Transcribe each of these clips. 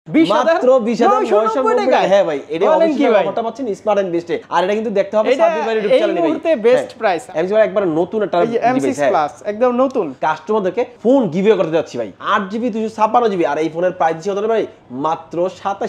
মাত্র 20990 টাকা। হ্যাঁ ভাই, এটা অবশ্যই অফারটা পাচ্ছেন স্মার্ট এন্ড বেস্টে। আর এটা কিন্তু দেখতে হবে সাব্বির ভাই ইউটিউব চ্যানেলে ভাই। এই মুহূর্তে বেস্ট প্রাইস। এমসি ভাই একবার নতুন একটা ডিভাইস প্লাস একদম নতুন। কাস্টমারদেরকে ফোন গিভঅ্যাওয়ে করতে যাচ্ছি ভাই 8GB 256GB। আর এই ফোনের প্রাইস ছিল ভাই মাত্র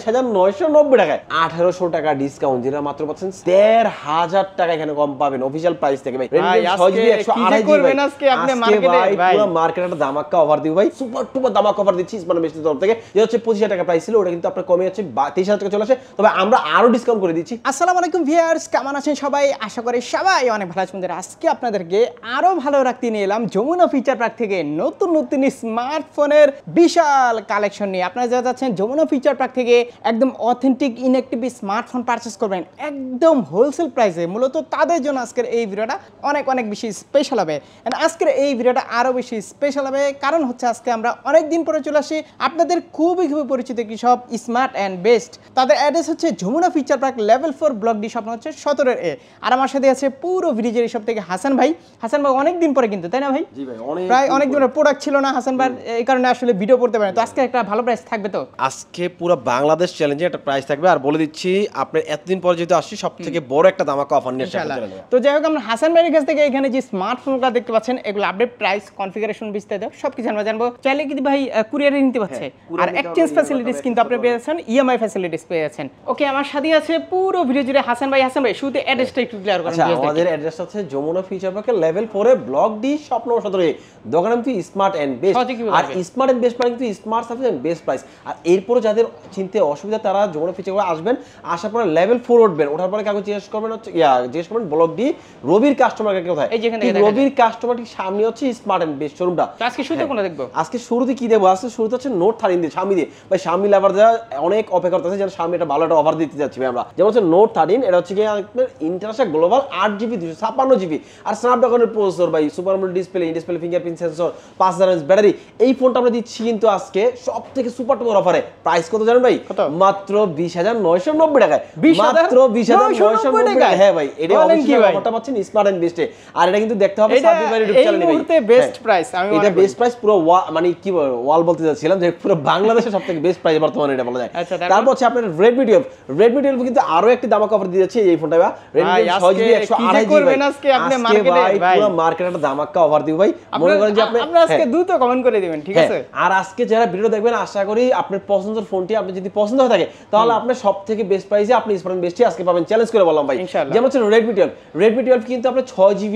27990 টাকায়। 1800 টাকা ডিসকাউন্ট, যেটা মাত্র পাচ্ছেন 13000 টাকা এখানে কম পাবেন অফিশিয়াল প্রাইস থেকে ভাই। 6GB 128GB আজকে আপনি মার্কেটে ভাই পুরো মার্কেটে একটা ধামাকা অফার দিব ভাই, সুপার টুপার ধামাকা অফার দিচ্ছি স্মার্ট বেস্টের তরফ থেকে। যে হচ্ছে 25000 টাকা প্রাইস ছিল, ওটা কিন্তু আপনার কমে যাচ্ছে 23000 টাকা চলে আসে। তবে আমরা আরো ডিসকাউন্ট করে দিচ্ছি। আসসালামু আলাইকুম ভিউয়ার্স, কেমন আছেন সবাই? আশা করি সবাই অনেক ভালো আছেন। আজকে আপনাদেরকে আরো ভালো রাখতে নিয়ে এলাম যমুনা ফিচার পার্ক থেকে নতুন নতুন স্মার্টফোনের বিশাল কালেকশন নিয়ে। আপনারা যারা যাচ্ছেন যমুনা ফিচার পার্ক থেকে একদম অথেন্টিক ইনঅ্যাক্টিভ স্মার্টফোন পারচেস করবেন একদম হোলসেল প্রাইসে, মূলত তাদের জন্য আজকের এই ভিডিওটা অনেক অনেক বেশি স্পেশাল হবে। এন্ড আজকের এই ভিডিওটা আরো বেশি স্পেশাল হবে কারণ হচ্ছে আজকে আমরা অনেক দিন পরে চলে আসি আপনাদের খুবই পরিচিত কি সব স্মার্ট এন্ড বেস্ট। তাদের অ্যাড্রেস হচ্ছে Jamuna future park level 4 block D, স্বপ্ন হচ্ছে 17A। আর আমার সাথে আছে পুরো ভিডিওর সব থেকে হাসান ভাই। হাসান ভাই অনেক দিন পরে কিন্তু, তাই না ভাই? জি ভাই, প্রায় অনেক দিনের প্রোডাক্ট ছিল না হাসান ভাই, এই কারণে আসলে ভিডিও করতে পারেন। তো আজকে একটা ভালো প্রাইস থাকবে তো? আজকে পুরো বাংলাদেশ চ্যালেঞ্জে একটা প্রাইস থাকবে। আর বলে দিচ্ছি আপনি এতদিন পরে যেহেতু আসছি সবথেকে বড় একটা ধামাকা অফার নিয়ে আসছি। তো যাই হোক, আমরা হাসান ভাইয়ের কাছ থেকে এখানে যে স্মার্টফোনগুলো দেখতে পাচ্ছেন এগুলো আপডেট প্রাইস, কনফিগারেশন, বিস্তারিত সবকিছু আমরা জানবো। চাইলে কিন্তু ভাই কুরিয়ারে নিতে পারছে, আর এক্সচেঞ্জ ফ্যাসিলিটিস কিন্তু আপনি পেয়ে যাচ্ছেন, ইএমআই ফ্যাসিলিটিস পেয়ে যাচ্ছেন। ওকে, আমার সাথে আছে পুরো ভিডিও জুড়ে হাসান ভাই। হাসান ভাই শুরুতে অ্যাড্রেসটা একটু ক্লিয়ার করুন। আমাদের অ্যাড্রেস আছে যমুনা ফিচার পার্কের লেভেল 4 এ ব্লক ডি, স্বপ্ন 17A। দোকান নাম কি স্মার্ট এন্ড বেস্ট। আর স্মার্ট এন্ড বেস্ট মানে কিন্তু smart service and best price. আর এরপরে যাদের চিনতে অসুবিধা তারা যমুনা ফিচার পার্কে আসবেন, আসার পরে লেভেল 4 উঠবেন, ওঠার পরে কাগজ জিজ্ঞেস করবেন হচ্ছে জিজ্ঞেস করবেন ব্লক ডি রবির কাস্টমারকে কোথায়। এই যেখানে রবির কাস্টমার ঠিক সামনে হচ্ছে স্মার্ট এন্ড বেস্ট শোরুমটা। আজকে শুরুতে কোনটা দেখবো? আজকে শুরুতে কি দেবো? আজকে শুরুতে হচ্ছে নোট 13 দিয়ে স্বামী দিয়ে ভাই। স্বামী লাভার যারা অনেক অপেক্ষা করতেছে যেন স্বামী একটা ভালো একটা অফার দিতে যাচ্ছি ভাই আমরা। যেমন হচ্ছে নোট 13, এটা হচ্ছে কি ইন্টারন্যাশনাল গ্লোবাল 8GB 256GB আর স্ন্যাপড্রাগনের প্রসেসর ভাই, super amoled display, in display fingerprint sensor, 5000 mAh battery. এই ফোনটা আমরা দিচ্ছি কিন্তু আজকে সবথেকে সুপার টুপার অফারে। প্রাইস কত জানেন ভাই? মাত্র 20990 টাকায়। মাত্র 20990 টাকা। হ্যাঁ ভাই, এটা অবশ্যই অফারটা পাচ্ছেন স্মার্ট এন্ড বেস্টে। আর এটা কিন্তু দেখতে হবে সাব্বির ভাই ইউটিউব চ্যানেলে ভাই। এই বেস্ট প্রাইস, আমি এটা বেস্ট প্রাইস পুরো মানে কি ওয়াল বলতে যাচ্ছিলাম যে পুরো বাংলাদেশের সবথেকে বেস্ট প্রাইস বর্তমানে এটা বলা যায়। তারপর হচ্ছে আপনার Redmi 12 কিন্তু আরো একটি ধামাকা অফার দিয়ে যাচ্ছে এই ফোনটা। Redmi 6GB 128GB আজকে আপনি মার্কেটে ভাই পুরো মার্কেটে একটা ধামাকা অফার দিব ভাই। মনে করেন যে আপনি আজকে দ্রুত কমেন্ট করে দিবেন, ঠিক আছে? আর আজকে যারা ভিডিও দেখবেন আশা করি আপনার পছন্দের ফোনটি আপনি যদি পছন্দ হয়ে থাকে তাহলে আপনি সবথেকে বেস্ট প্রাইসে আপনি স্মার্ট বেস্টই আজকে পাবেন, চ্যালেঞ্জ করে বললাম ভাই। যেমন হচ্ছে Redmi 12 কিন্তু আপনি 6GB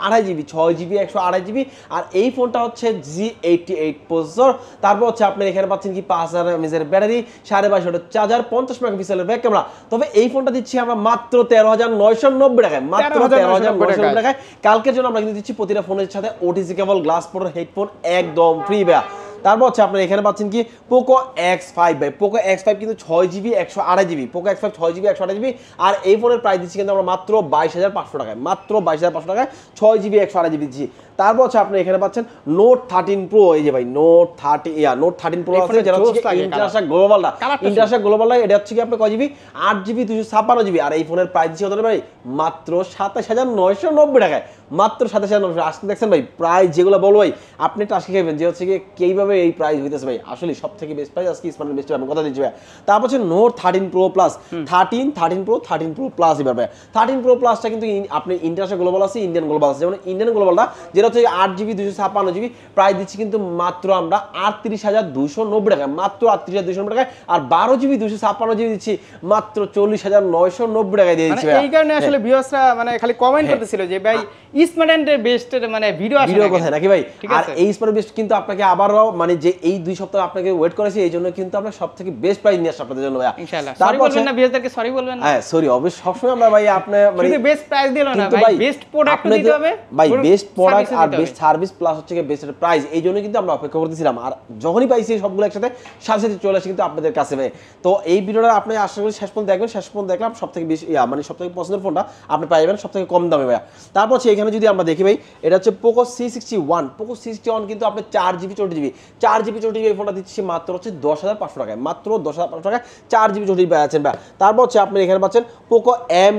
128GB আর এই ফোনটা হচ্ছে G88 প্রসেসর। তারপর হচ্ছে আপনি এখানে পাচ্ছেন কি 5000 mAh ব্যাটারি, 2250 চার্জার, 50 মেগাপিক্সেলের ব্যাক ক্যামেরা। তবে এই ফোনটা দিচ্ছি আমরা মাত্র 13990 টাকায়, মাত্র 13990 টাকায়। কালকের জন্য আমরা কিন্তু দিচ্ছি প্রতিটা ফোনের সাথে OTG cable, glass port, headphone একদম ফ্রি ভাই। তারপর হচ্ছে আপনি এখানে পাচ্ছেন কি পোকো X5 ভাই। পোকো X5 কিন্তু 6GB 128GB, Poco X5 6GB 128GB। আর এই ফোনের প্রাইস দিচ্ছি কিন্তু আমরা মাত্র 22500 টাকায়, মাত্র 22500 টাকায় 6GB 128GB দিচ্ছি। তারপর হচ্ছে আপনি এখানে পাচ্ছেন নোট 13 প্রো। এই যে ভাই নোট 13 প্রো আছে, যেটা হচ্ছে ইন্টারন্যাশনাল গ্লোবালটা। এটা হচ্ছে কি আপনি কয় জিবি? 8GB 256GB। আর এই ফোনের প্রাইস দিচ্ছি হতে ভাই মাত্র 27990 টাকায়, মাত্র 27990। আজকে দেখছেন ভাই প্রাইস যেগুলো বলবো ভাই আপনি একটা আজকে খাইবেন যে হচ্ছে কি কিভাবে এই প্রাইস হইতেছে ভাই। আসলে সবথেকে বেস্ট প্রাইস আজকে স্মার্ট বেস্ট আমি কথা দিচ্ছি ভাই। তারপর হচ্ছে note 13 pro plus, 13 pro plus এবার ভাই। 13 প্রো প্লাসটা কিন্তু আপনি ইন্টারন্যাশনাল গ্লোবাল আছে, ইন্ডিয়ান গ্লোবাল আছে। যেমন ইন্ডিয়ান গ্লোবালটা যেটা হচ্ছে 8GB 256GB প্রাইস দিচ্ছি কিন্তু মাত্র আমরা 38290 টাকায়, মাত্র 38290 টাকায়। আর 12GB 256GB দিচ্ছি মাত্র 40990 টাকায় দিয়ে দিচ্ছি ভাই। এই কারণে আসলে ভিউয়ার্সরা মানে খালি কমেন্ট করতেছিল যে ভাই স্মার্ট এন্ড বেস্টের মানে ভিডিও কোথায় নাকি ভাই। আর এই স্মার্ট বেস্ট কিন্তু আপনাকে আবারও মানে যে এই 2 সপ্তাহ আপনাকে ওয়েট করেছি, এই জন্য কিন্তু আমরা সবথেকে বেস্ট প্রাইস নিয়ে আসছি আপনাদের জন্য ভাই। ইনশাআল্লাহ সরি বলবেন না, ভিউয়ারদেরকে সরি বলবেন না। হ্যাঁ সরি, অবশ্যই সবসময় আমরা ভাই আপনি মানে শুধু বেস্ট প্রাইস দিল না ভাই, বেস্ট প্রোডাক্ট দিতে হবে ভাই। বেস্ট প্রোডাক্ট আর বেস্ট সার্ভিস প্লাস হচ্ছে কি বেস্ট প্রাইস, এই জন্য কিন্তু আমরা অপেক্ষা করতেছিলাম। আর যখনই পাইছি সবগুলো একসাথে সাথে চলে আসে কিন্তু আপনাদের কাছে ভাই। তো এই ভিডিওটা আপনি আশা করি শেষ পর্যন্ত দেখবেন, শেষ পর্যন্ত দেখলাম সবথেকে বেশি মানে সবথেকে পছন্দের ফোনটা আপনি পাইবেন সবথেকে কম দামে ভাই। তারপর হচ্ছে এখানে যদি আমরা দেখি ভাই, এটা হচ্ছে পোকো C61 কিন্তু আপনি 4GB 64GB 4GB 64GB এই ফোনটা দিচ্ছি মাত্র হচ্ছে 10,500 টাকায়, মাত্র 10,500 টাকায় 4GB 64GB পাচ্ছেন ভাই। তারপর হচ্ছে আপনি এখানে পাচ্ছেন পোকো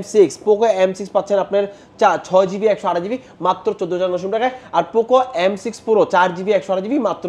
M6 পাচ্ছেন আপনার 6GB 128GB মাত্র 14,990 টাকায়, আর Poco M6 Pro 4GB 128GB মাত্র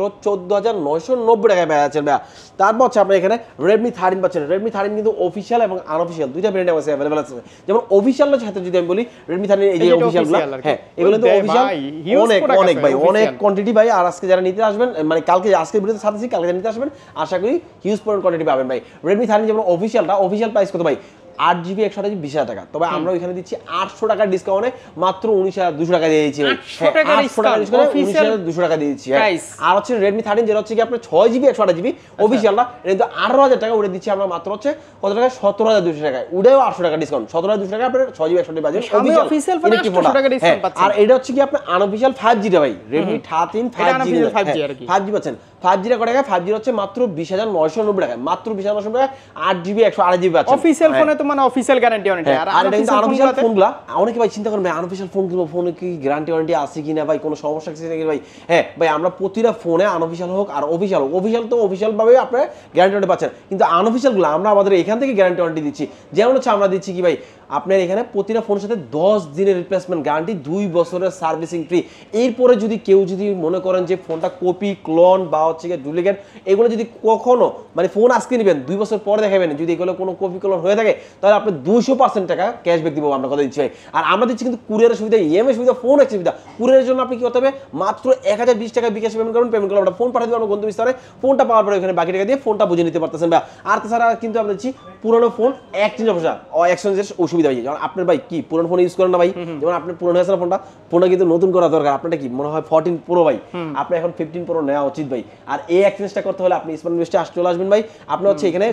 14,990 টাকায় পাচ্ছেন ভাই। তারপর হচ্ছে আপনি এখানে Redmi 13 পাচ্ছেন। Redmi 13 কিন্তু অফিশিয়াল এবং আনঅফিশিয়াল দুইটা ব্র্যান্ডে আছে अवेलेबल আছে। যেমন অফিশিয়ালের সাথে যদি আমি বলি Redmi 13 এই যে অফিশিয়ালগুলো, হ্যাঁ এগুলো কিন্তু অফিশিয়াল অনেক ভাই, অনেক কোয়ান্টিটি ভাই। আর আজকে যারা নিতে আসবেন, মানে কালকে আজকের ভিডিওতে সাথে কালকে যারা নিতে আসবেন আশা করি হিউজ পরিমাণ কোয়ান্টিটি পাবেন ভাই। Redmi 13 যেমন অফিশিয়াল প্রাইস কত ভাই? 8GB 128GB 20,000 টাকা। তবে আমরা ওইখানে দিচ্ছি 800 টাকার ডিসকাউন্টে মাত্র 19,200 টাকা দিয়ে দিচ্ছি ভাই। 800 টাকা ডিসকাউন্ট 19,200 টাকা দিয়ে দিচ্ছি। আর হচ্ছে Redmi 13 যেটা হচ্ছে কি আপনার 6GB 128GB অফিশিয়ালটা, এটা কিন্তু 18,000 টাকা ওটা দিচ্ছি আমরা মাত্র হচ্ছে কত টাকা? 17,200 টাকায়। ওটাও 800 টাকা ডিসকাউন্ট, 17,200 টাকা আপনার 6GB 128GB বাজে অফিশিয়াল ফোন 800 টাকা ডিসকাউন্ট পাচ্ছেন। আর এটা হচ্ছে কি আপনার আনঅফিশিয়াল 5G টা ভাই, Redmi 13 5G 5G পাচ্ছেন। 5G টা কত টাকা? 5G হচ্ছে মাত্র 20,990 টাকায়, মাত্র 20,990 টাকায় 8GB 128GB পাচ্ছেন। অফিশিয়াল ফোনে তো মানে অফিশিয়াল গ্যারান্টি ওয়ারেন্টি। আর আনঅফিশিয়াল ফোনগুলো অনেকে ভাই চিন্তা করেন ভাই আনঅফিশিয়াল ফোন কিনবো, ফোনে কি গ্যারান্টি ওয়ারেন্টি আছে কিনা ভাই, কোনো সমস্যা আছে নাকি ভাই? হ্যাঁ ভাই, আমরা প্রতিটা ফোনে আনঅফিশিয়াল হোক আর অফিশিয়াল হোক, অফিশিয়াল তো অফিশিয়াল ভাবে আপনারা গ্যারান্টি ওয়ারেন্টি পাচ্ছেন, কিন্তু আনঅফিশিয়ালগুলো আমরা আমাদের এখান থেকে গ্যারান্টি ওয়ারেন্টি দিচ্ছি। যেমন হচ্ছে আমরা দিচ্ছি কি ভাই, আপনার এখানে প্রতিটা ফোনের সাথে 10 দিনের রিপ্লেসমেন্ট গ্যারান্টি, 2 বছরের সার্ভিসিং ফ্রি। এরপরে যদি কেউ যদি মনে করেন যে ফোনটা কপি, ক্লোন বা হচ্ছে ডুপ্লিকেট, এগুলো যদি কখনো মানে ফোন আজকে নেবেন 2 বছর পরে দেখাবেন, যদি এগুলো কোনো কপি ক্লোন হয়ে থাকে তাহলে আপনি 200% টাকা ক্যাশব্যাক দিব, আমরা কথা দিচ্ছি ভাই। আর আমরা দিচ্ছি কিন্তু কুরিয়ারের সুবিধা, ইএমআই সুবিধা, ফোন এক্সচেঞ্জ সুবিধা। কুরিয়ারের জন্য আপনি কি করতে হবে? মাত্র 1020 টাকা বিকাশ পেমেন্ট করবেন, পেমেন্ট করলে আমরা ফোন পাঠিয়ে দেবো আপনার গন্তব্যস্থলে। ফোনটা পাওয়ার পরে ওখানে বাকি টাকা দিয়ে ফোনটা বুঝে নিতে পারতেছেন ভাই। আর তাছাড়া কিন্তু আমরা দিচ্ছি পুরনো ফোন এক্সচেঞ্জের সুবিধা হয়ে যায়। যেমন আপনার ভাই কি পুরনো ফোন ইউজ করেন না ভাই, যেমন আপনার পুরনো হয়েছে না ফোনটা কিন্তু নতুন করা দরকার। আপনারটা কি মনে হয় 14 Pro ভাই, আপনি এখন 15 Pro নেওয়া উচিত ভাই। আর এই এক্সচেঞ্জটা করতে হলে আপনি স্মার্ট ইনভেস্টে চলে আসবেন ভাই। আপনি হচ্ছে এখানে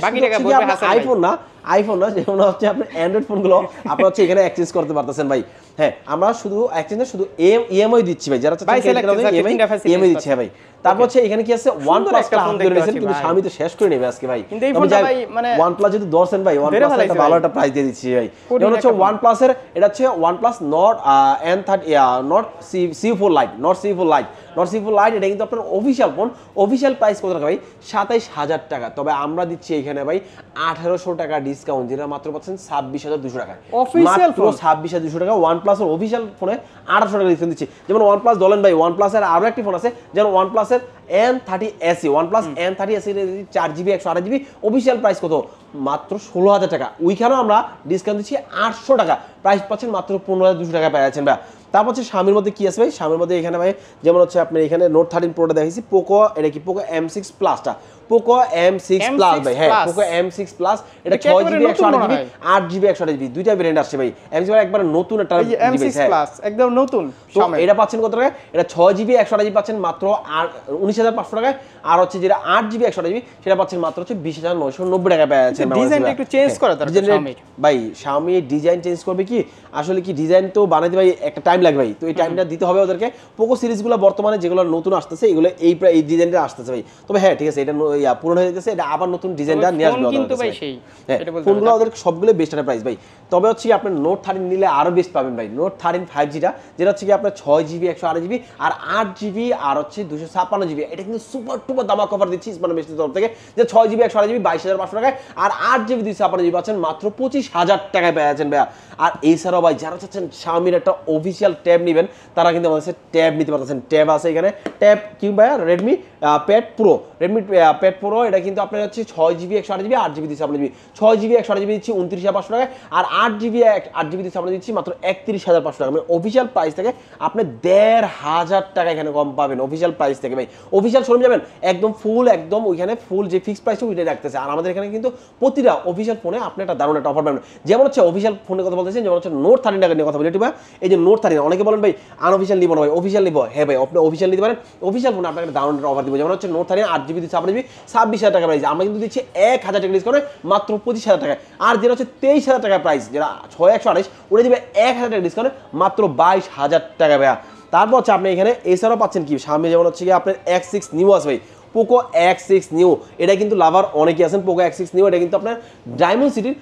আইফোন না যেমন হচ্ছে আপনার অ্যান্ড্রয়েড ফোনগুলো আপনি হচ্ছে এখানে এক্সচেঞ্জ করতে পারতেছেন ভাই। হ্যাঁ, আমরা শুধু এক্সচেঞ্জে শুধু ইএমআই দিচ্ছি ভাই, যারা ইএমআই দিচ্ছে। হ্যাঁ ভাই, তারপর হচ্ছে এখানে কি আছে OnePlus টা হাত ধরে নিয়েছেন, কিন্তু স্বামী তো শেষ করে নেবে আজকে ভাই। মানে OnePlus যদি ধরছেন ভাই, OnePlus একটা ভালো একটা প্রাইস দিয়ে দিচ্ছি ভাই। যেমন হচ্ছে OnePlus এর এটা হচ্ছে OnePlus Nord N30 Nord C4 Lite, এটা কিন্তু আপনার অফিশিয়াল ফোন। অফিশিয়াল প্রাইস কত টাকা ভাই? 27,000 টাকা। তবে আমরা দিচ্ছি এখানে ভাই 1800 টাকা ডিসকাউন্ট, যেটা মাত্র পাচ্ছেন 26,200 টাকা। অফিশিয়াল ফোন 26,200 টাকা। OnePlus এর অফিশিয়াল ফোনে 1800 টাকা ডিসকাউন্ট দিচ্ছি। যেমন OnePlus বলেন ভাই, OnePlus এর আরো একটি ফোন আছে, যেমন OnePlus এর N30 SE, OnePlus N30 SE 4GB 128GB official price কত? মাত্র 16,000 টাকা। ওইখানেও আমরা ডিসকাউন্ট দিচ্ছি 800 টাকা, প্রাইস পাচ্ছেন মাত্র 15,200 টাকা পেয়ে যাচ্ছেন ভাই। তারপর হচ্ছে স্বামীর মধ্যে কি আছে ভাই? স্বামীর মধ্যে এখানে ভাই যেমন হচ্ছে আপনার এখানে Note 13 Proটা দেখাইছি, পোকো এটা কি Poco M6 Plusটা, Poco M6 Plus ভাই। হ্যাঁ, পোকো M6 Plus এটা 6GB 128GB 8GB 128GB দুইটা ভেরিয়েন্ট আসছে ভাই। M6 একবার নতুন একটা M6 Plus একদম নতুন। তো এটা পাচ্ছেন কত টাকা? এটা 6GB 128GB পাচ্ছেন মাত্র 19,500 টাকায়। আর হচ্ছে যেটা 8GB 128GB সেটা পাচ্ছেন মাত্র হচ্ছে 20,990 টাকা পেয়ে যাচ্ছেন। ডিজাইনটা একটু চেঞ্জ করা দরকার Xiaomi ভাই। Xiaomi ডিজাইন চেঞ্জ করবে কি আসলে কি, ডিজাইন তো বানাইতে ভাই একটা টাইম লাগবে ভাই, তো এই টাইমটা দিতে হবে ওদেরকে। পোকো সিরিজগুলো বর্তমানে যেগুলো নতুন আসতেছে এগুলো এই ডিজাইনটা আসতেছে ভাই। তবে হ্যাঁ ঠিক আছে, এটা পুরনো হয়ে যেতেছে, এটা আবার নতুন ডিজাইনটা নিয়ে আসবে কিন্তু ভাই। সেই ফোনগুলো ওদের সবগুলো বেস্ট একটা প্রাইস ভাই। তবে হচ্ছে কি আপনার Note 13 নিলে আরো বেস্ট পাবেন ভাই। Note 13 5G টা যেটা হচ্ছে কি আপনার 6GB 128GB আর 8GB আর হচ্ছে 256GB, এটা কিন্তু সুপার টুপার দামা কভার দিচ্ছি স্মার্ট বেস্টের তরফ থেকে, যে 6GB 128GB 22,500 টাকায় আর 8GB 256GB পাচ্ছেন মাত্র 25,000 টাকায় পেয়ে যাচ্ছেন ভাই। আর এছাড়াও ভাই যারা চাচ্ছেন Xiaomi একটা অফিশিয়াল ট্যাব নেবেন, তারা কিন্তু আমাদের কাছে ট্যাব নিতে পারতেছেন। ট্যাব আছে এখানে, ট্যাব কি ভাই? Redmi Pad Pro, Redmi Pad Pro এটা কিন্তু আপনার হচ্ছে 6GB 128GB 8GB 256GB, 6GB 128GB দিচ্ছি 29,500 টাকায় আর 8GB 256GB দিচ্ছি মাত্র 31,500 টাকা। মানে অফিশিয়াল প্রাইস থেকে আপনি 1,500 টাকা এখানে কম পাবেন অফিশিয়াল প্রাইস থেকে ভাই। অফিশিয়াল শোরুম যাবেন একদম ফুল, একদম ওইখানে ফুল যে ফিক্সড প্রাইস ওইটাই রাখতেছে। আর আমাদের এখানে কিন্তু প্রতিটা অফিশিয়াল ফোনে আপনি একটা দারুণ একটা অফার পাবেন। যেমন হচ্ছে অফিশিয়াল ফোনের কথা বলতেছেন, যেমন হচ্ছে Note 13 টাকা নিয়ে কথা বলি একটু ভাই। এই যে Note 13 অনেকে বলেন ভাই আনঅফিশিয়াল নিব না ভাই, অফিশিয়াল নিব। হ্যাঁ ভাই, আপনি অফিশিয়াল নিতে পারেন। অফিশিয়াল ফোনে আপনাকে দারুণ একটা অফার দিব। যেমন হচ্ছে Note 13 8GB 256GB 26,000 টাকা প্রাইস, আমরা কিন্তু দিচ্ছি 1,000 টাকা ডিসকাউন্টে মাত্র 25,000 টাকায়। আর যেটা হচ্ছে 23,000 টাকা প্রাইস, যেটা 6/128 ওটা দিবে 1,000 টাকা ডিসকাউন্টে মাত্র 22,000 টাকা ভাইয়া। তারপর হচ্ছে আপনি এখানে এছাড়াও পাচ্ছেন কি Xiaomi, যেমন হচ্ছে কি আপনার X6 Neo আছে ভাই, পোকো X6 নিউ। এটা কিন্তু লাভার অনেকেই আছেন। পোকো X6 নিউ এটা কিন্তু আপনার ডায়মন্ড সিটির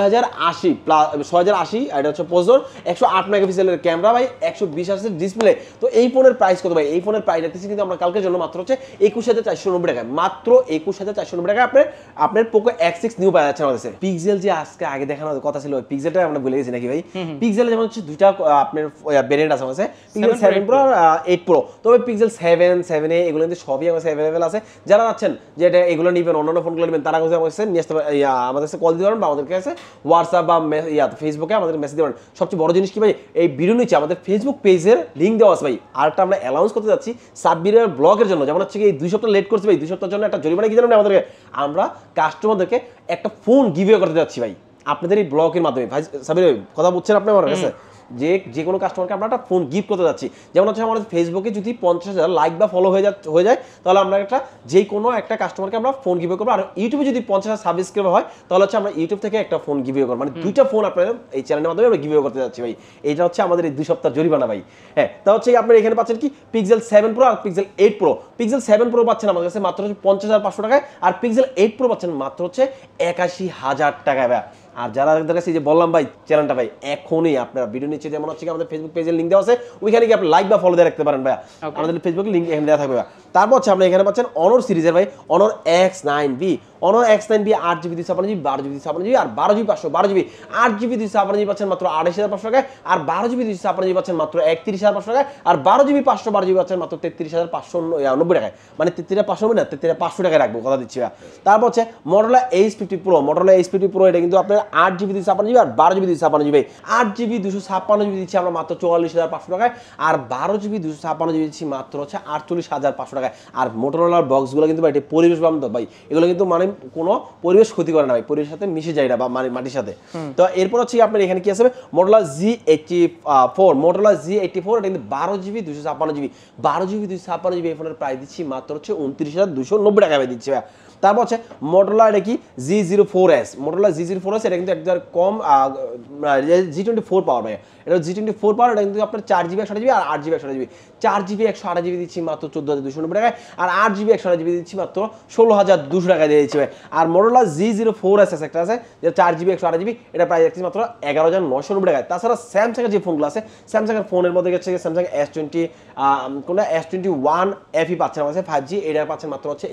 6080 প্লাস 6080, এটা হচ্ছে প্রসেসর, 108 মেগাপিক্সেলের ক্যামেরা ভাই, 120 হার্টজের ডিসপ্লে। তো এই ফোনের প্রাইস কত ভাই? এই ফোনের প্রাইস রাখতেছি কিন্তু আমরা কালকের জন্য মাত্র হচ্ছে 21490 টাকায়, মাত্র 21490 টাকায় আপনার পোকো X6 নিউ পাওয়া যাচ্ছে আমাদের কাছে। পিক্সেল যে আজকে আগে দেখানোর কথা ছিল, পিক্সেলটা আমরা ভুলে গেছি নাকি ভাই? পিক্সেলে যেমন হচ্ছে দুইটা আপনার ভেরিয়েন্ট আছে আমাদের, পিক্সেল 7 প্রো আর 8 প্রো। তবে পিক্সেল 7, 7a এগুলো কিন্তু সবই আমাদের অ্যাভেলেবেল আছে। যারা যাচ্ছেন যে এটা এগুলো নেবেন, অন্যান্য ফোনগুলো নেবেন, তারা আমাদের কাছে নিয়ে আসতে পারেন, আমাদের কাছে কল দিতে পারেন বা আমাদের কাছে হোয়াটসঅ্যাপ বা ফেসবুকে আমাদের মেসেজ দিতে পারেন। সবচেয়ে বড় জিনিস কি ভাই, এই ভিডিও নিচে আমাদের ফেসবুক পেজের লিঙ্ক দেওয়া আছে ভাই। আরেকটা আমরা অ্যানাউন্স করতে যাচ্ছি সাব্বিরের ব্লগের জন্য, যেমন হচ্ছে এই 2 সপ্তাহ লেট করছে ভাই, 2 সপ্তাহের জন্য একটা জরিমানা কি জানেন আমাদেরকে, আমরা কাস্টমারদেরকে একটা ফোন গিভওয়ে করতে যাচ্ছি ভাই আপনাদের এই ব্লগের মাধ্যমে। ভাই সাব্বির ভাই কথা বুঝছেন আপনি আমার কাছে, যে কোনো কাস্টমারকে আমরা একটা ফোন গিফট করতে যাচ্ছি। যেমন হচ্ছে আমাদের ফেসবুকে যদি 50,000 লাইক বা ফলো হয়ে যায় তাহলে আমরা যে কোনো একটা কাস্টমারকে আমরা ফোন গিভওয়ে করবো। আর ইউটিউবে যদি 50,000 সাবস্ক্রাইবার হয় তাহলে হচ্ছে আমরা ইউটিউব থেকে একটা ফোন গিভওয়ে করবো, মানে 2টা ফোন আপনাদের এই চ্যানেলের মাধ্যমে আমরা গিভওয়ে করতে যাচ্ছি ভাই। এইটা হচ্ছে আমাদের এই 2 সপ্তাহ জরিমানা ভাই। হ্যাঁ, তা হচ্ছে আপনার এখানে পাচ্ছেন কি পিক্সেল 7 প্রো আর পিক্সেল 8 প্রো। পিক্সেল 7 প্রো পাচ্ছেন আমাদের কাছে মাত্র হচ্ছে 50,500 টাকায়, আর পিক্সেল 8 প্রো পাচ্ছেন মাত্র হচ্ছে 81,000 টাকায় ভাই। আর যারা কাছে যে বললাম ভাই চ্যানেলটা ভাই এখনই আপনারা ভিডিও নিচে যেমন হচ্ছে আমাদের ফেসবুক পেজের লিঙ্ক দেওয়া আছে, ওইখানে গিয়ে আপনি লাইক বা ফলো দিয়ে রাখতে পারেন ভাই। আমাদের ফেসবুক লিঙ্ক এখানে দেওয়া থাকবে। তারপর হচ্ছে আপনি এখানে পাচ্ছেন অনর সিরিজের ভাই অনর X9B। অনর X9B 8GB 256GB 12GB 256GB আর 12GB 512GB। 8GB 256GB পাচ্ছেন মাত্র 28,500 টাকায়, আর 12GB 256GB পাচ্ছেন মাত্র 31,500 টাকায়, আর 12GB 512GB পাচ্ছেন মাত্র 33,590 টাকায়। মানে 33,590 না, 33,500 টাকায় রাখবো, কথা দিচ্ছি ভাই। তারপর হচ্ছে Motorola H50 Pro। Motorola H50 Pro এটা কিন্তু আপনার 8GB 256GB আর 12GB 256GB। 8GB 256GB দিচ্ছি আমরা মাত্র 44,500 টাকায়, আর 12GB 256GB দিচ্ছি মাত্র হচ্ছে 48,500 টাকায়। আর মোটরোলার বক্সগুলো কিন্তু ভাই পরিবেশ বান্ধব ভাই, এগুলো কিন্তু মানে কোনো পরিবেশ ক্ষতি করে না ভাই, পরিবেশের সাথে মিশে যায় না বা মাটির সাথে। তো এরপর হচ্ছে আপনার এখানে কি আছে Motorola Z84। Motorola Z84 এটা কিন্তু 12GB 256GB। 12GB 256GB এই ফোনের প্রাইস দিচ্ছি মাত্র হচ্ছে 29,290 টাকায় দিচ্ছি ভাই। তারপর হচ্ছে Motorola এটা কি G04S। Motorola G04S এটা কিন্তু একদম কম G24 পাওয়ার ভাই। এটা G24 পাওয়ার, এটা কিন্তু আপনার 4GB 128GB আর 8GB 128GB। 4GB 128GB দিচ্ছি মাত্র 14,290 টাকায়, আর 8GB 128GB দিচ্ছি মাত্র 16,200 টাকায় দিয়ে দিচ্ছি ভাই। আর Motorola G04S একটা আছে যেটা 4GB 128GB, এটা প্রাইস দিচ্ছি মাত্র 11,990 টাকায়। তাছাড়া স্যামসাং এর যে ফোনগুলো আছে, স্যামসাং এর ফোনের মধ্যে গেছে স্যামসাং S20 কোনটা S21 FE পাচ্ছেন আমার কাছে 5G, এটা পাচ্ছেন মাত্র হচ্ছে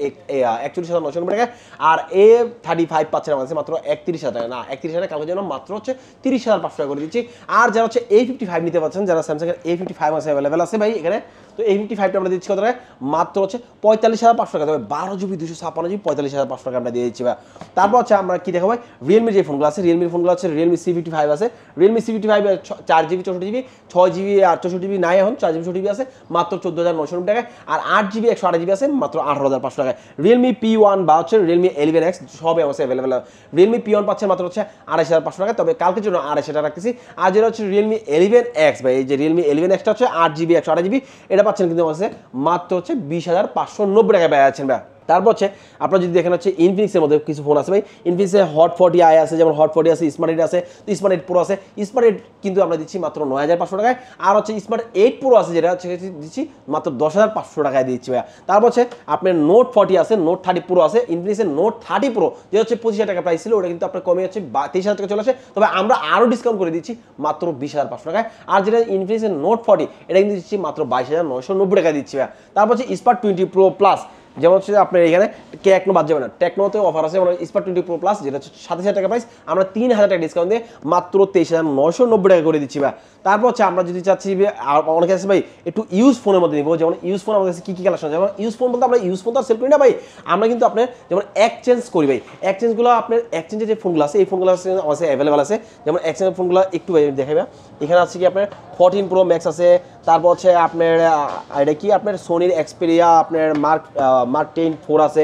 41,990 টাকায়। আর A35 পাচ্ছেন আমার কাছে মাত্র 31,000 টাকা, না 31,000 কালকে জন্য মাত্র হচ্ছে 30,500 টাকা করে দিচ্ছি। আর যারা হচ্ছে A55 নিতে পারছেন, যারা স্যামসাং এর A55 আছে অ্যাভেলেবেল আছে ভাই এখানে, তো A55টা আমরা দিচ্ছি কত টাকায়? মাত্র হচ্ছে 45,500 টাকা। তবে 12GB 256GB 45,500 টাকা আমরা দিয়ে দিচ্ছি ভাই। তারপর হচ্ছে আমরা কি দেখাবো, রিয়েলমি যে ফোনগুলো আছে, রিয়েলমির ফোনগুলো হচ্ছে রিয়েলমি C55 আছে। Realme C55 4GB 64GB 6GB আর 64GB নাই, এখন 4GB 64GB আছে মাত্র 14,990 টাকায়, আর 8GB 128GB আছে মাত্র 18,500 টাকায়। রিয়েলমি P1 বা হচ্ছে রিয়েলমি 11X সবই আছে অ্যাভেলেবেল। রিয়েলমি P1 পাচ্ছেন মাত্র হচ্ছে 28,500 টাকা, তবে কালকের জন্য 28,000 টাকা রাখতেছি। আর যেটা হচ্ছে রিয়েলমি 11X ভাই, এই যে রিয়েলমি 11Xটা হচ্ছে 8GB 128GB, এটা পাচ্ছেন কিন্তু আছে মাত্র হচ্ছে 20,590 টাকায় পেয়ে যাচ্ছেন ভাই। তারপর হচ্ছে আপনারা যদি দেখেন হচ্ছে ইনফিনিক্সের মধ্যে কিছু ফোন আছে ভাই। ইনফিনিক্সে হট 40i আছে, যেমন হট 40 আছে, স্মার্ট 8 আছে, স্মার্ট 8 প্রো আছে। স্মার্ট 8 কিন্তু আমরা দিচ্ছি মাত্র 9,500 টাকায়, আর হচ্ছে স্মার্ট 8 প্রো আছে যেটা হচ্ছে দিচ্ছি মাত্র 10,500 টাকায় দিচ্ছি ভাইয়া। তারপর হচ্ছে আপনার নোট 40 আছে, নোট 30 প্রো আছে। ইনফিনিক্সের নোট 30 প্রো যেটা হচ্ছে 25,000 টাকা প্রাইস ছিল, ওটা কিন্তু আপনার কমে যাচ্ছে 23,000 টাকা চলে আসে, তবে আমরা আরও ডিসকাউন্ট করে দিচ্ছি মাত্র 20,500 টাকায়। আর যেটা ইনফিনিক্সের নোট 40 এটা কিন্তু দিচ্ছি মাত্র 22,990 টাকা দিচ্ছি ভাইয়া। তারপর হচ্ছে স্পার্ট 20 প্রো প্লাস, যেমন হচ্ছে আপনার এখানে টেকনো বাদ যাবে না, টেকনোতে অফার আছে, মানে স্পার্ট 20 প্রো প্লাস যেটা হচ্ছে 27,000 টাকা প্রাইস, আমরা 3,000 টাকা ডিসকাউন্ট দিয়ে মাত্র 23,990 টাকা করে দিচ্ছি ভাই। তারপর হচ্ছে আমরা যদি চাচ্ছি আর অনেকে আছে ভাই একটু ইউজ ফোনের মধ্যে নিবো, যেমন ইউজ ফোন আমাদের কাছে কী কী কালেকশন, যেমন ইউজ ফোন বলতে আমরা ইউজ ফোন তো আর সেল করি না ভাই, আমরা কিন্তু আপনার যেমন এক্সচেঞ্জ করি ভাই। এক্সচেঞ্জগুলো আপনার এক্সচেঞ্জের যে ফোনগুলো আছে এই ফোনগুলো আছে আমার কাছে অ্যাভেলেবেল আছে। যেমন এক্সচেঞ্জের ফোনগুলো একটু দেখাবে, এখানে আছে কি আপনার 14 প্রো ম্যাক্স আছে, তারপর হচ্ছে আপনার এটা কি আপনার সোনির এক্সপেরিয়া আপনার মার্ক 10 4 আছে,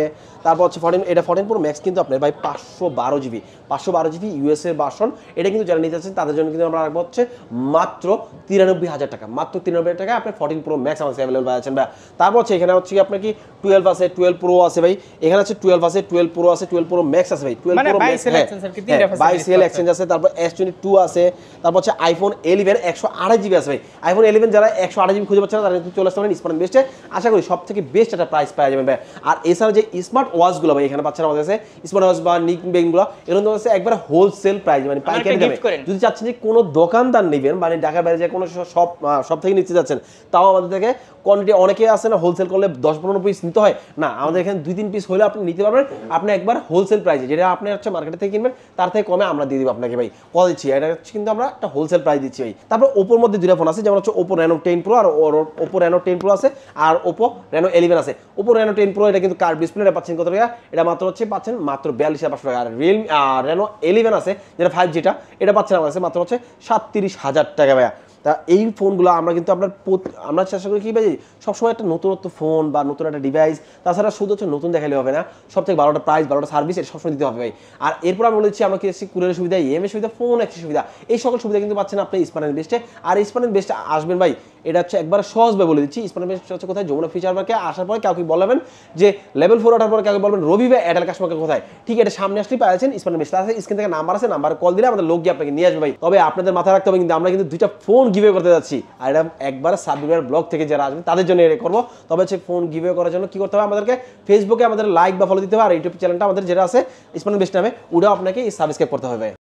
তারপর হচ্ছে 14, এটা 14 Pro Max কিন্তু আপনার ভাই 512 জিবি ইউএস এর ভার্সন। এটা কিন্তু যারা নিতে চাচ্ছেন তাদের জন্য কিন্তু আমরা রাখবো হচ্ছে মাত্র 93,000 টাকা, মাত্র 93,000 টাকা আপনি 14 Pro Max আমাদের অ্যাভেলেবল পাচ্ছেন ভাই। তারপর হচ্ছে এখানে হচ্ছে আপনার কি 12 আছে, 12 Pro আছে ভাই, এখানে হচ্ছে 12 আছে, 12 Pro আছে, 12 Pro Max আছে ভাই, 12 Pro Max buy sell exchange আছে, তারপর S22 আছে, তারপর হচ্ছে আইফোন 11 128 জিবি আছে ভাই। আইফোন 11 যারা 128 জিবি খুঁজে পাচ্ছেন না তারা কিন্তু চলে আসতে পারেন স্মার্ট বেস্টে, আশা করি সব থেকে বেস্ট একটা প্রাইস পাওয়া যাবে ভাই। আর এছাড়া যে স্মার্ট ওয়াচগুলো ভাই এখানে পাচ্ছেন আমাদের কাছে, স্মার্ট ওয়াচ বা নিক বেনগুলো এরকম হচ্ছে একবার হোলসেল প্রাইস, মানে পাইকারি দামে। যদি চাচ্ছেন যে কোনো দোকানদার নেবেন, মানে ঢাকার বাইরে যে কোনো সব থেকে নিতে যাচ্ছেন, তাও আমাদের থেকে কোয়ান্টিটি অনেকে আছে না হোলসেল করলে 10-15 পিস নিতে হয় না, আমাদের এখানে 2-3 পিস হলে আপনি নিতে পারবেন, আপনি একবার হোলসেল প্রাইসে, যেটা আপনি হচ্ছে মার্কেট থেকে কিনবেন তার থেকে কমে আমরা দিয়ে দিব আপনাকে ভাই, কত দিচ্ছি এটা কিন্তু আমরা একটা হোলসেল প্রাইস দিচ্ছি ভাই। তারপর ওপোর মধ্যে দুইটা ফোন আছে, যেমন হচ্ছে ওপো রেনো 10 প্রো আর ওপো রেনো 10 প্রো আছে, আর ওপো রেনো 11 আছে। ওপো রেনো 10 প্রো এটা কিন্তু কার্ভ ডিসপ্লে, এটা পাচ্ছেন কত টাকা, এটা মাত্র হচ্ছে পাচ্ছেন মাত্র 42,500 টাকা। আর রেনো 11 আছে যেটা 5G, এটা পাচ্ছেন আমার কাছে মাত্র হচ্ছে 37,000 টাকা ভাইয়া। তা এই ফোনগুলো আমরা কিন্তু আমরা চেষ্টা করি কি ভাই সবসময় একটা নতুনত্ব ফোন বা নতুন একটা ডিভাইস, তাছাড়া শুধু হচ্ছে নতুন দেখালে হবে না, সব থেকে ভালোটা প্রাইস, ভালোটা সার্ভিস এটা সবসময় দিতে হবে ভাই। আর এরপর আমরা বলেছি আমরা কি কুরিয়ারের সুবিধা, ইএমআই সুবিধা, ফোন একটি সুবিধা, এই সকল সুবিধা কিন্তু পাচ্ছেন আপনি স্মার্ট বেস্টে। আর স্মার্ট বেস্টে আসবেন ভাই, এটা হচ্ছে একবার সহজভাবে বলে দিচ্ছি, স্মার্ট বেস্ট হচ্ছে কোথায়, যমুনা ফিচার পার্কে আসার পরে কাউকে বলবেন যে লেভেল 4 ওঠার পরে কাউকে বলবেন রবি ভাই এয়ারটেল কাস্টমার কোথায়, ঠিক এটা সামনে আসলেই পাচ্ছেন স্মার্ট বেস্ট আছে, স্ক্রিন থেকে নাম্বার আছে, নাম্বার কল দিলে আমাদের লোক গিয়ে আপনাকে নিয়ে আসবে ভাই। তবে আপনাদের মাথায় রাখতে হবে কিন্তু আমরা কিন্তু দুইটা ফোন গিভওয়ে করতে যাচ্ছি, আর এটা একবার সাবস্ক্রাইবার ব্লগ থেকে যারা আসবেন তাদের জন্য এটা করবো। তবে হচ্ছে ফোন গিভওয়ে করার জন্য কি করতে হবে, আমাদেরকে ফেসবুকে আমাদের লাইক বা ফলো দিতে হবে, আর ইউটিউব চ্যানেলটা আমাদের যেটা আছে স্মার্ট বেস্ট নামে, ওটাও আপনাকে সাবস্ক্রাইব করতে হবে।